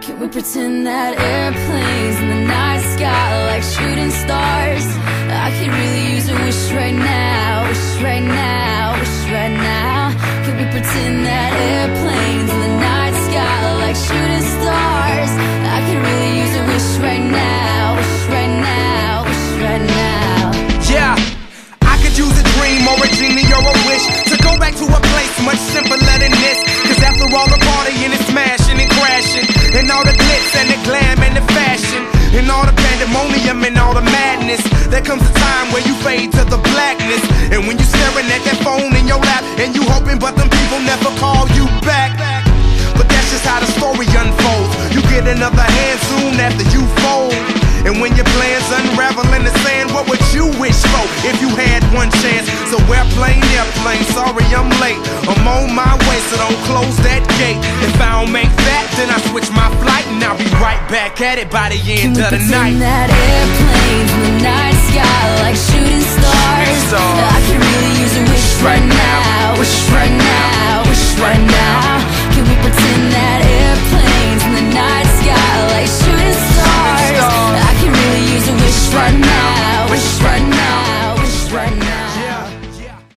Can we pretend that airplanes in the night sky like shooting stars? I could really use a wish right now, wish right now, wish right now. Can we pretend that airplanes in the night sky like shooting stars? I could really use a wish right now, wish right now, wish right now. Yeah, I could use a dream or a genie or a wish to go back to a place much simpler than this. Cause after all the partying and smashing and crashing, and all the glitz and the glam and the fashion, and all the pandemonium and all the madness, there comes a time where you fade to the blackness. And when you staring at that phone in your lap, and you hoping but them people never call you back. But that's just how the story unfolds. You get another hand soon after you fold. And when your plans unravel in the sand, what would you wish for if you had one chance? So airplane, sorry I'm late, I'm on my way, so don't close that gate. If I don't make that, then I switch my flight, and I'll be right back at it by the end of the night. Can we pretend that airplanes in the night sky like shooting